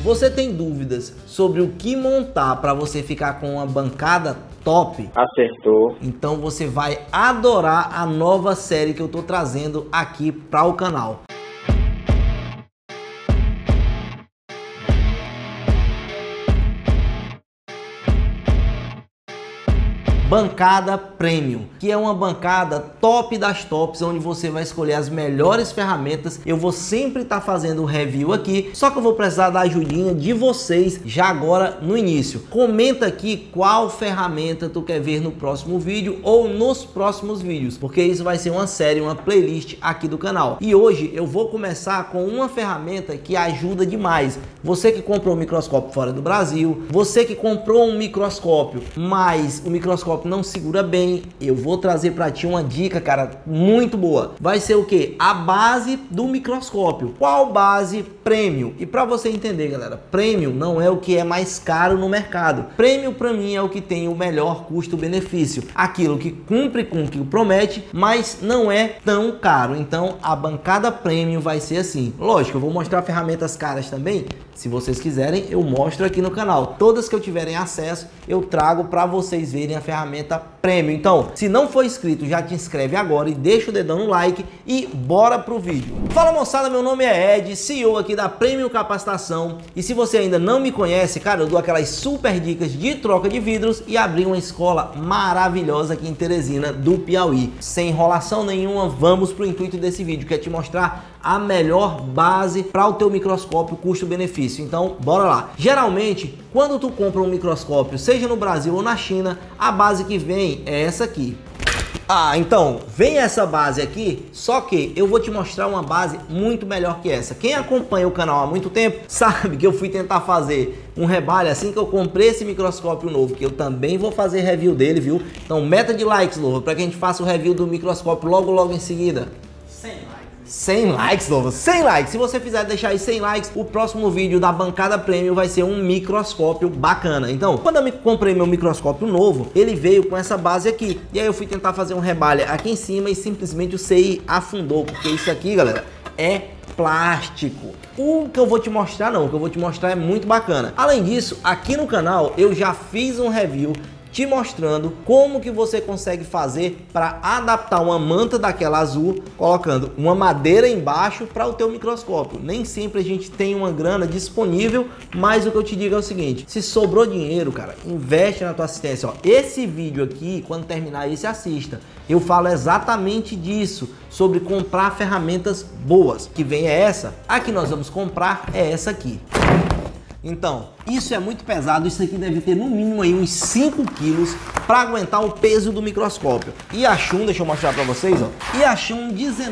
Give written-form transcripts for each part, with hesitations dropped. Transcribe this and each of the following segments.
Você tem dúvidas sobre o que montar para você ficar com uma bancada top? Acertou. Então você vai adorar a nova série que eu tô trazendo aqui para o canal. Bancada Premium, que é uma bancada top das tops, onde você vai escolher as melhores ferramentas. Eu vou sempre estar fazendo review aqui, só que eu vou precisar da ajudinha de vocês já agora no início. Comenta aqui qual ferramenta tu quer ver no próximo vídeo ou nos próximos vídeos, porque isso vai ser uma série, uma playlist aqui do canal. E hoje eu vou começar com uma ferramenta que ajuda demais. Você que comprou um microscópio fora do Brasil, você que comprou um microscópio, mas o microscópio não segura bem, eu vou trazer para ti uma dica, cara, muito boa. Vai ser o que? A base do microscópio. Qual base? Premium. E para você entender, galera, Premium não é o que é mais caro no mercado. Premium para mim é o que tem o melhor custo-benefício, aquilo que cumpre com o que promete, mas não é tão caro. Então a bancada Premium vai ser assim. Lógico, eu vou mostrar ferramentas caras também. Se vocês quiserem, eu mostro aqui no canal. Todas que eu tiverem acesso, eu trago para vocês verem a ferramenta Premium. Então, se não for inscrito, já te inscreve agora e deixa o dedão no like e bora pro vídeo. Fala moçada, meu nome é Ed, CEO aqui da Premium Capacitação. E se você ainda não me conhece, cara, eu dou aquelas super dicas de troca de vidros e abri uma escola maravilhosa aqui em Teresina, do Piauí. Sem enrolação nenhuma, vamos pro intuito desse vídeo, que é te mostrar a melhor base para o teu microscópio custo-benefício. Então, bora lá. Geralmente, quando tu compra um microscópio, seja no Brasil ou na China, a base que vem é essa aqui. Então, vem essa base aqui, só que eu vou te mostrar uma base muito melhor que essa. Quem acompanha o canal há muito tempo, sabe que eu fui tentar fazer um rebalho assim que eu comprei esse microscópio novo, que eu também vou fazer review dele, viu? Então, meta de likes, Louva, para que a gente faça o review do microscópio logo em seguida. 100 likes, Louva, 100 likes. Se você fizer deixar aí 100 likes, o próximo vídeo da bancada Premium vai ser um microscópio bacana. Então, quando eu comprei meu microscópio novo, ele veio com essa base aqui. E aí eu fui tentar fazer um rebalho aqui em cima e simplesmente o CI afundou, porque isso aqui, galera, é plástico. O que eu vou te mostrar não, o que eu vou te mostrar é muito bacana. Além disso, aqui no canal eu já fiz um review te mostrando como que você consegue fazer para adaptar uma manta daquela azul, colocando uma madeira embaixo para o teu microscópio. Nem sempre a gente tem uma grana disponível, mas o que eu te digo é o seguinte: se sobrou dinheiro, cara, investe na tua assistência. Ó, esse vídeo aqui, quando terminar esse, assista. Eu falo exatamente disso, sobre comprar ferramentas boas. Que vem é essa. A que nós vamos comprar é essa aqui. Então, isso é muito pesado, isso aqui deve ter no mínimo aí uns 5 quilos para aguentar o peso do microscópio. Yashun, deixa eu mostrar para vocês, ó. Yashun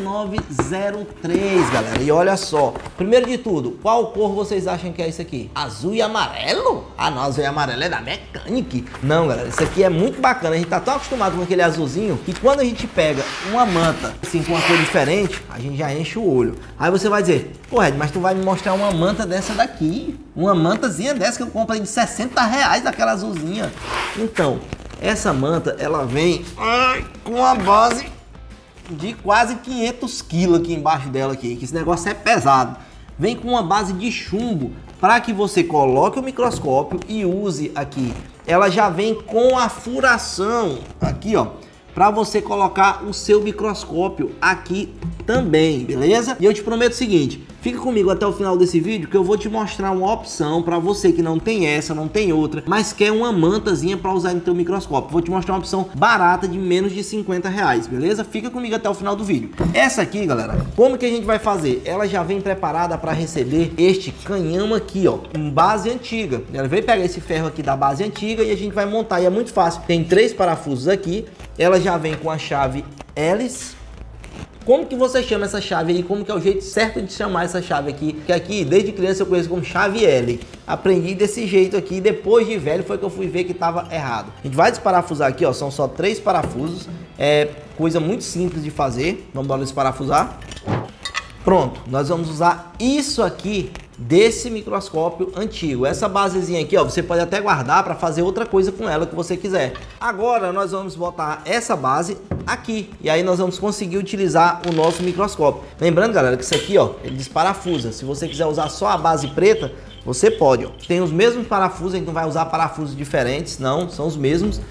1903, galera. E olha só, primeiro de tudo, qual cor vocês acham que é isso aqui? Azul e amarelo? Ah, não, azul e amarelo é da Mechanic. Não, galera, isso aqui é muito bacana. A gente tá tão acostumado com aquele azulzinho que quando a gente pega uma manta assim com uma cor diferente, a gente já enche o olho. Aí você vai dizer: pô, Ed, mas tu vai me mostrar uma manta dessa daqui, uma mantazinha dessa que eu compro aí de 60 reais, daquela azulzinha. Então, essa manta, ela vem com uma base de quase 500 quilos aqui embaixo dela aqui, que esse negócio é pesado. Vem com uma base de chumbo para que você coloque o microscópio e use aqui. Ela já vem com a furação aqui, ó, para você colocar o seu microscópio aqui também, beleza? E eu te prometo o seguinte: fica comigo até o final desse vídeo, que eu vou te mostrar uma opção para você que não tem essa, não tem outra, mas quer uma mantazinha para usar no teu microscópio. Vou te mostrar uma opção barata de menos de 50 reais, beleza? Fica comigo até o final do vídeo. Essa aqui, galera, como que a gente vai fazer? Ela já vem preparada para receber este canhão aqui, ó, com base antiga. Ela veio pegar esse ferro aqui da base antiga e a gente vai montar, e é muito fácil. Tem 3 parafusos aqui, ela já vem com a chave hélice. Como que você chama essa chave aí? Como que é o jeito certo de chamar essa chave aqui? Que aqui, desde criança, eu conheço como chave L. Aprendi desse jeito aqui, depois de velho foi que eu fui ver que estava errado. A gente vai desparafusar aqui, ó, são só 3 parafusos. É coisa muito simples de fazer. Vamos lá desparafusar. Pronto, nós vamos usar isso aqui desse microscópio antigo. Essa basezinha aqui, ó, você pode até guardar para fazer outra coisa com ela que você quiser. Agora nós vamos botar essa base aqui e aí nós vamos conseguir utilizar o nosso microscópio. Lembrando, galera, que isso aqui, ó, ele desparafusa. Se você quiser usar só a base preta, Você pode, ó. Tem os mesmos parafusos, a gente não vai usar parafusos diferentes, não, são os mesmos.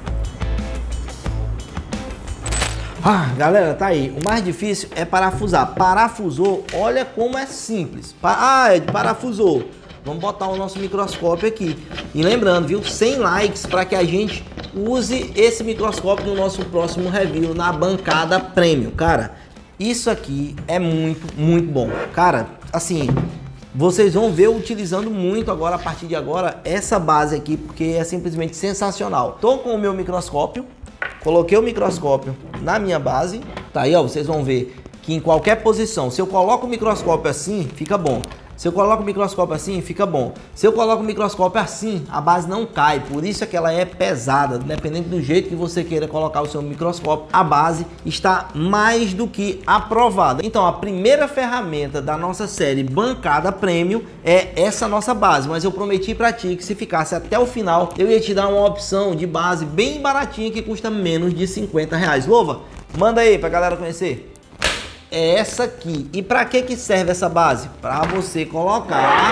Ah, galera, tá aí. O mais difícil é parafusar. Parafusou, olha como é simples. Parafusou. Vamos botar o nosso microscópio aqui. E lembrando, viu, 100 likes para que a gente use esse microscópio no nosso próximo review na bancada Premium. Cara, isso aqui é muito bom. Cara, assim, vocês vão ver utilizando muito agora, a partir de agora, essa base aqui, porque é simplesmente sensacional. Tô com o meu microscópio, coloquei o microscópio na minha base. Tá aí, ó, vocês vão ver que em qualquer posição, se eu coloco o microscópio assim, fica bom. Se eu coloco o microscópio assim, fica bom. Se eu coloco o microscópio assim, a base não cai. Por isso é que ela é pesada. Dependendo do jeito que você queira colocar o seu microscópio, a base está mais do que aprovada. Então, a primeira ferramenta da nossa série Bancada Premium é essa nossa base. Mas eu prometi para ti que se ficasse até o final, eu ia te dar uma opção de base bem baratinha que custa menos de R$50. Louva, manda aí pra galera conhecer. É essa aqui. E para que serve essa base? Para você colocar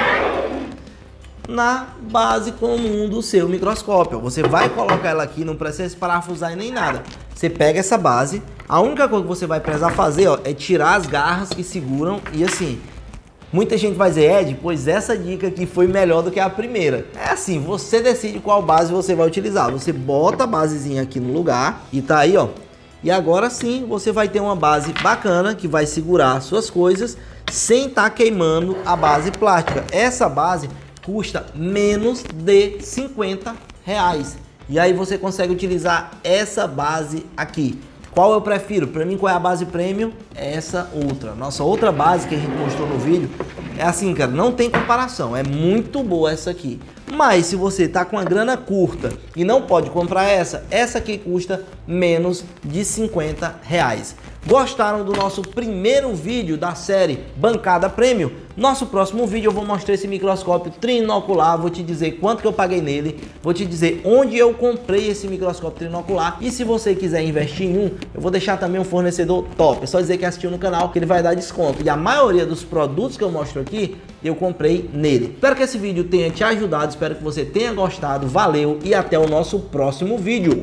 na base comum do seu microscópio. Você vai colocar ela aqui, não precisa parafusar nem nada. Você pega essa base, a única coisa que você vai precisar fazer, ó, é tirar as garras que seguram e assim. Muita gente vai dizer, Ed, pois essa dica aqui foi melhor do que a primeira. É assim, você decide qual base você vai utilizar. Você bota a basezinha aqui no lugar e tá aí, ó. E agora sim, você vai ter uma base bacana que vai segurar suas coisas sem estar queimando a base plástica. Essa base custa menos de R$50. E aí você consegue utilizar essa base aqui. Qual eu prefiro? Para mim, qual é a base Premium? É essa outra. Nossa outra base que a gente mostrou no vídeo é assim, cara, não tem comparação. É muito boa essa aqui. Mas se você tá com a grana curta e não pode comprar essa aqui custa menos de R$50. Gostaram do nosso primeiro vídeo da série Bancada Premium? Nosso próximo vídeo eu vou mostrar esse microscópio trinocular, vou te dizer quanto que eu paguei nele, vou te dizer onde eu comprei esse microscópio trinocular e se você quiser investir em um, eu vou deixar também um fornecedor top, é só dizer que assistiu no canal que ele vai dar desconto. E a maioria dos produtos que eu mostro aqui, eu comprei nele. Espero que esse vídeo tenha te ajudado, espero que você tenha gostado, valeu e até o nosso próximo vídeo.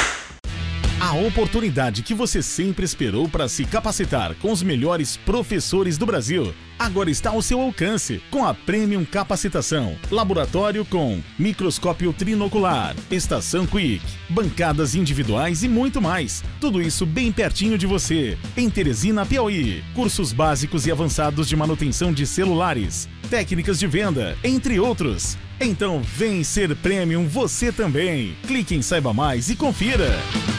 A oportunidade que você sempre esperou para se capacitar com os melhores professores do Brasil agora está ao seu alcance com a Premium Capacitação. Laboratório com microscópio trinocular, estação Quick, bancadas individuais e muito mais. Tudo isso bem pertinho de você. Em Teresina, Piauí. Cursos básicos e avançados de manutenção de celulares, técnicas de venda, entre outros. Então vem ser Premium você também. Clique em Saiba Mais e confira.